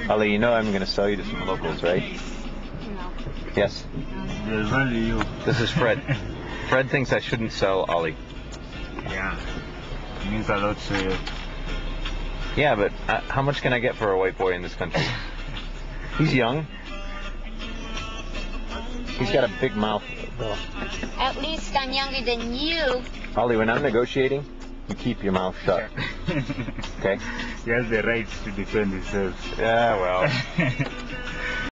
Ollie, you know I'm going to sell you to some locals, right? No. Yes? There's only you. This is Fred. Fred thinks I shouldn't sell Ollie. Yeah. It means a lot to you. Yeah, but how much can I get for a white boy in this country? He's young. He's got a big mouth, though. At least I'm younger than you. Ollie, when I'm negotiating, you keep your mouth shut. Okay? He has the right to defend himself. Yeah, well.